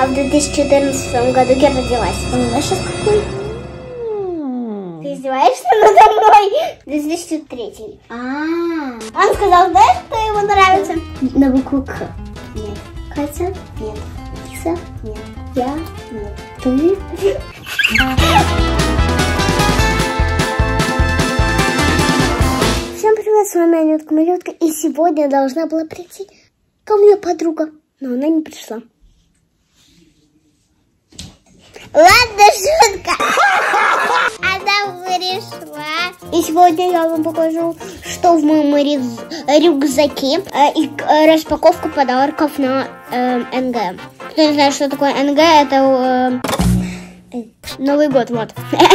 А в 2014 году я родилась. А у нас сейчас какой? Ты издеваешься надо мной? 2003. Он сказал, знаешь, что ему нравится? На букву К. Нет. Катя? Нет. Киса? Нет. Я? Нет. Ты? Всем привет, с вами Анютка Малютка. И сегодня должна была прийти ко мне подруга, но она не пришла. Ладно, шутка. Она пришла. И сегодня я вам покажу, что в моем рюкзаке. И распаковку подарков на НГ. Кто не знает, что такое НГ, это Новый год, вот.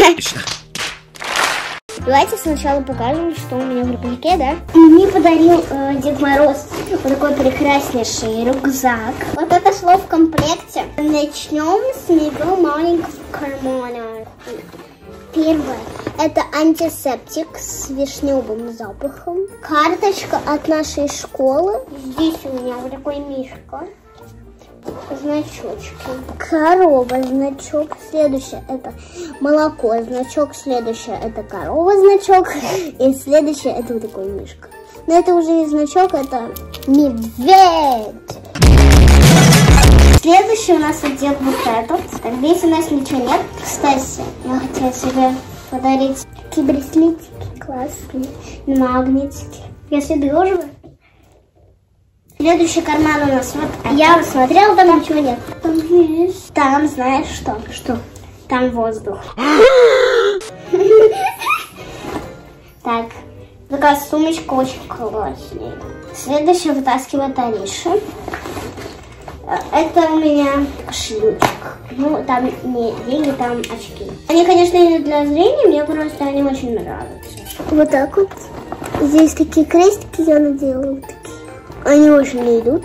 Давайте сначала покажем, что у меня в рюкзаке, да? Мне подарил Дед Мороз вот такой прекраснейший рюкзак. Вот это шло в комплекте. Начнем с него маленького кармана. Первое. Это антисептик с вишневым запахом. Карточка от нашей школы. Здесь у меня вот такой мишка. Значочки. Корова, значок. Следующее это молоко, значок. Следующее это корова, значок. И следующее это вот такой мишка. Но это уже не значок, это медведь. Следующий у нас идет вот этот. Так, здесь у нас ничего нет. Кстати, я хотела себе подарить такие браслетики классные, магнитики. Если дружба. Следующий карман у нас вот. Я смотрела, там ничего нет. Там есть. Там, знаешь что? Что? Там воздух. Так. Такая сумочка очень классная. Следующий вытаскивает Ариша. Это у меня кошелечек. Ну, там не деньги, там очки. Они, конечно, не для зрения, мне просто они очень нравятся. Вот так вот. Здесь такие крестики я надела. Вот такие. Они очень не идут.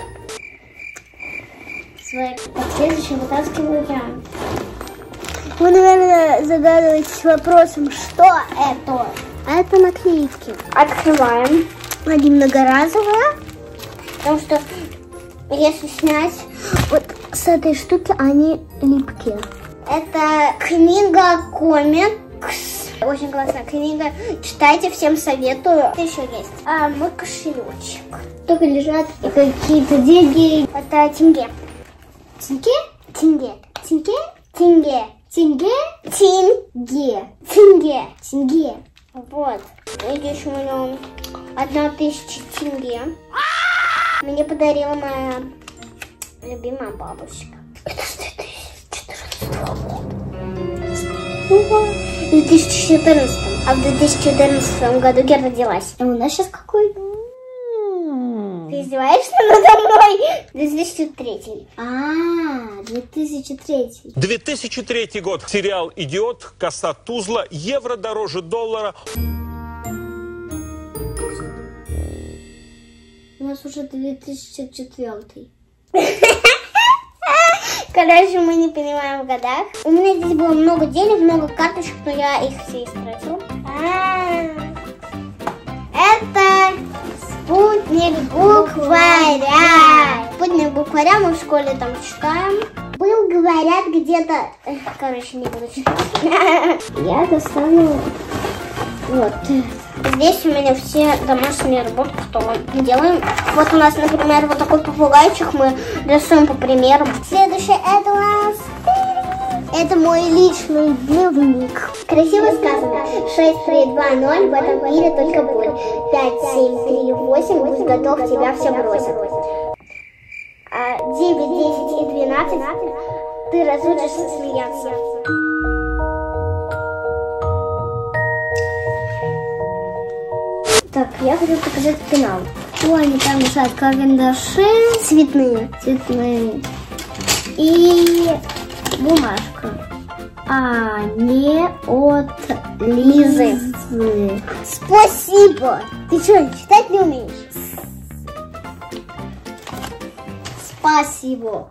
Так, следующий вытаскиваю я. Вы, наверное, загадываетесь вопросом, что это? А это наклейки. Открываем. Они многоразовые. Потому что если снять вот с этой штуки, они липкие. Это книга комикс. Очень классная книга. Читайте, всем советую. Что еще есть? Мой кошелечек. Только лежат какие-то деньги. Это тенге. Тенге? Тенге. Тенге? Тенге. Тенге? Тенге. Тенге. Тенге. Вот. Видишь, у меня 1000 тенге. Мне подарила моя любимая бабушка. Это с 2014 года. 2014. А в 2014 году я родилась. А у нас сейчас какой? Ты издеваешься надо мной? 2003. 2003. 2003 год. Сериал «Идиот», «Коса Тузла», «Евро дороже доллара». У нас уже 2004. Короче, мы не понимаем в годах. У меня здесь было много денег, много карточек, но я их все истратила. Это спутник букваря. Спутник букваря мы в школе там читаем. Был, говорят, где-то... Короче, не буду читать. Я достану вот. Здесь у меня все домашние работы, что мы делаем. Вот у нас, например, вот такой попугайчик, мы рисуем по примеру. Следующее это у нас... Это мой личный дневник. Красиво сказано. 6, 3, 2, 0, в этом мире только боль. 5, 7, 3, 8, будь готов, тебя все бросят. 9, 10 и 12, ты разучишься смеяться. Так, я хочу показать пенал. Ой, они там лежат карандаши цветные. И бумажка. Не от Лизы. Спасибо. Ты что, читать не умеешь? Спасибо.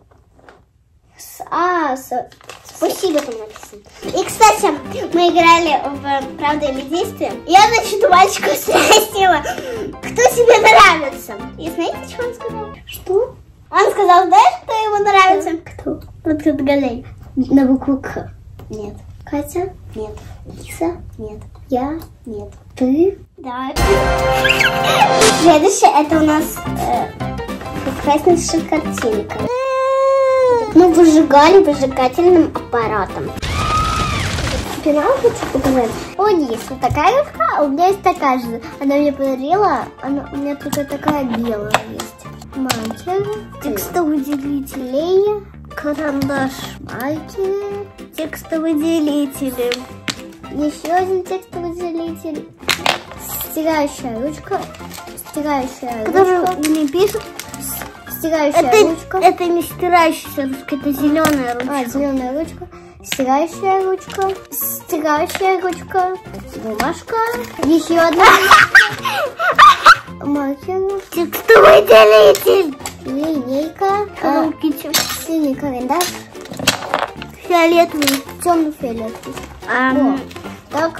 Спасибо, там написано. И, кстати, мы играли в «Правда или действие». Я, значит, мальчика спросила, кто тебе нравится. И знаете, что он сказал? Что? Он сказал, знаешь, кто ему нравится? Кто? Вот отгадай. На букву К. Нет. Катя? Нет. Лиса? Нет. Я? Нет. Ты? Да. Следующее это у нас прекраснейшая картинка. Мы выжигали выжигательным аппаратом. Пенал хочу показать. О, есть вот такая рука, а у меня есть такая же. Она мне подарила, у меня только такая белая есть. Маркер, текстовыделители, карандаш, маркер, текстовыделители. Еще один текстовыделитель. Стирающая ручка. Которую не пишет. Стирающая ручка. Это не стирающая ручка, это зеленая ручка. А, зеленая ручка. Стирающая ручка. Стирающая ручка. Бумажка. Еще одна маркер. Текстовыделитель. Линейка. Синий карандаш. Фиолетовый. Темно-фиолетовый. Так.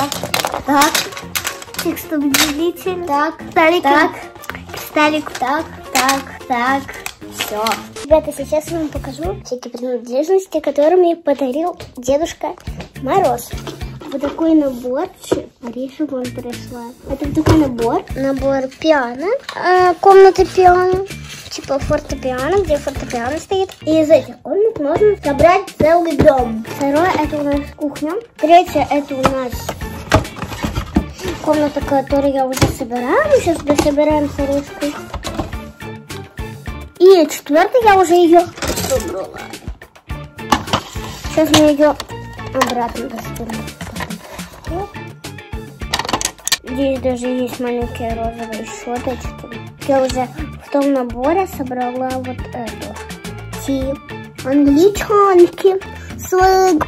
Текстовыделитель. Так. Сталик. Так. Все. Ребята, сейчас я вам покажу всякие принадлежности, которые мне подарил Дедушка Мороз. Вот такой наборчик. Ариша вон пришла. Это вот такой набор. Набор пиано. Комната пиано. Типа фортепиано, где фортепиано стоит. И из этих комнат можно собрать целый дом. Второе, это у нас кухня. Третье, это у нас комната, которую я уже собираю. Мы сейчас дособираем с Аришкой. И четвертое, я уже ее собрала. Сейчас мы ее обратно достанем. Здесь даже есть маленькие розовые щеточки. Я уже в том наборе собрала вот эту. Тип. Англичанки. Слэг.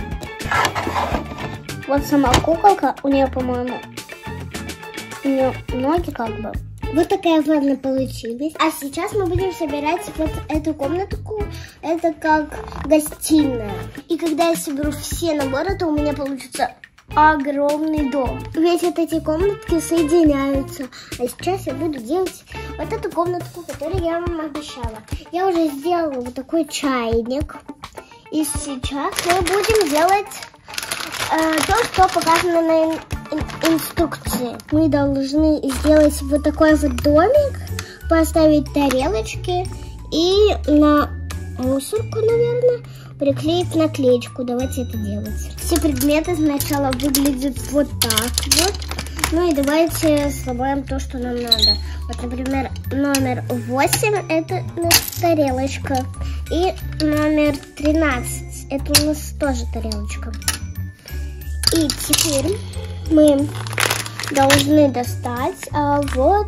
Вот сама куколка. У нее, по-моему, у нее ноги как бы. Вот такая ладно получилась. А сейчас мы будем собирать вот эту комнатку. Это как гостиная. И когда я соберу все наборы, то у меня получится огромный дом. Ведь вот эти комнатки соединяются. А сейчас я буду делать вот эту комнатку, которую я вам обещала. Я уже сделала вот такой чайник. И сейчас мы будем делать то, что показано на инструкции. Мы должны сделать вот такой вот домик, поставить тарелочки и на мусорку, наверное, приклеить наклеечку. Давайте это делать. Все предметы сначала выглядят вот так вот. Ну и давайте сломаем то, что нам надо. Вот, например, номер 8 это у нас тарелочка. И номер 13 это у нас тоже тарелочка. И теперь мы должны достать вот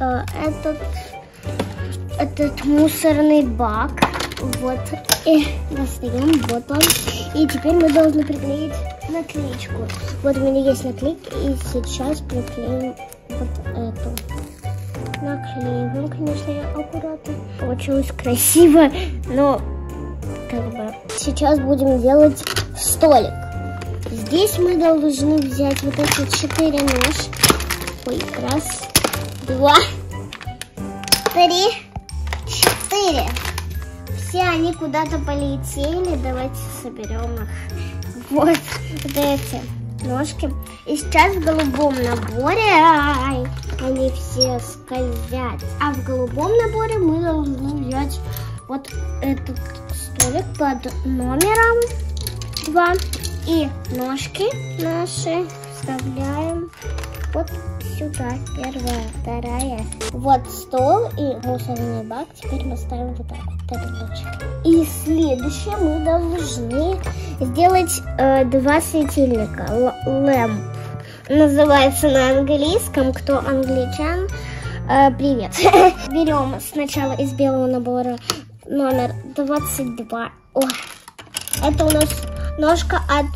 этот мусорный бак. Вот. И достаем. Вот он. И теперь мы должны приклеить наклеечку. Вот у меня есть наклейки. И сейчас приклеим вот эту. Наклеиваем, конечно, аккуратно. Получилось красиво, но как бы сейчас будем делать столик. Здесь мы должны взять вот эти 4 ножки. Ой, раз, 2, 3, 4. Все они куда-то полетели. Давайте соберем их. Вот эти ножки. И сейчас в голубом наборе они все скользят. А в голубом наборе мы должны взять вот этот столик под номером 2. И ножки наши вставляем вот сюда. Первая, вторая. Вот стол и мусорный бак. Теперь мы ставим вот так вот тарелочки. И следующее мы должны сделать 2 светильника. Lamp. Называется на английском. Кто англичан, привет. Берем сначала из белого набора номер 22. О, это у нас ножка от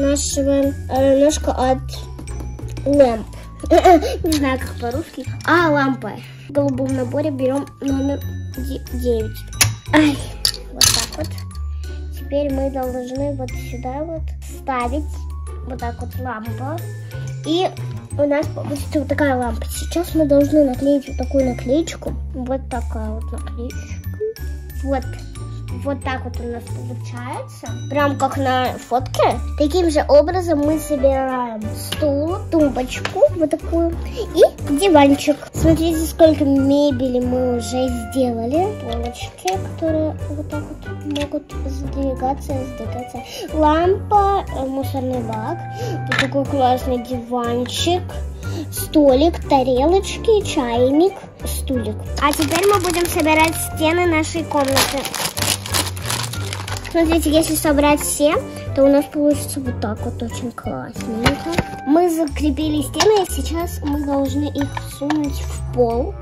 lamp. Не знаю, как по-русски. А, лампа. В голубом наборе берем номер 9. Ай, вот так вот. Теперь мы должны вот сюда вот ставить вот так вот лампу. И у нас получится вот такая лампа. Сейчас мы должны наклеить вот такую наклеечку. Вот такая вот наклеечка. Вот. Вот так вот у нас получается. Прям как на фотке. Таким же образом мы собираем стул, тумбочку вот такую и диванчик. Смотрите, сколько мебели мы уже сделали. Полочки, которые вот так вот могут сдвигаться и сдвигаться. Лампа, мусорный бак. Вот такой классный диванчик. Столик, тарелочки, чайник, стулик. А теперь мы будем собирать стены нашей комнаты. Смотрите, если собрать все, то у нас получится вот так вот очень классненько. Мы закрепили стены, и сейчас мы должны их сунуть в пол.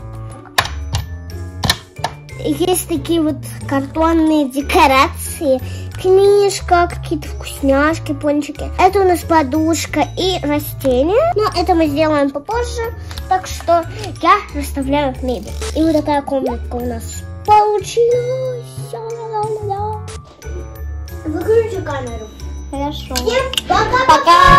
Есть такие вот картонные декорации. Книжка, какие-то вкусняшки, пончики. Это у нас подушка и растения. Но это мы сделаем попозже. Так что я расставляю мебель. И вот такая комнатка у нас получилась. Выключи камеру. Хорошо. Всем пока-пока.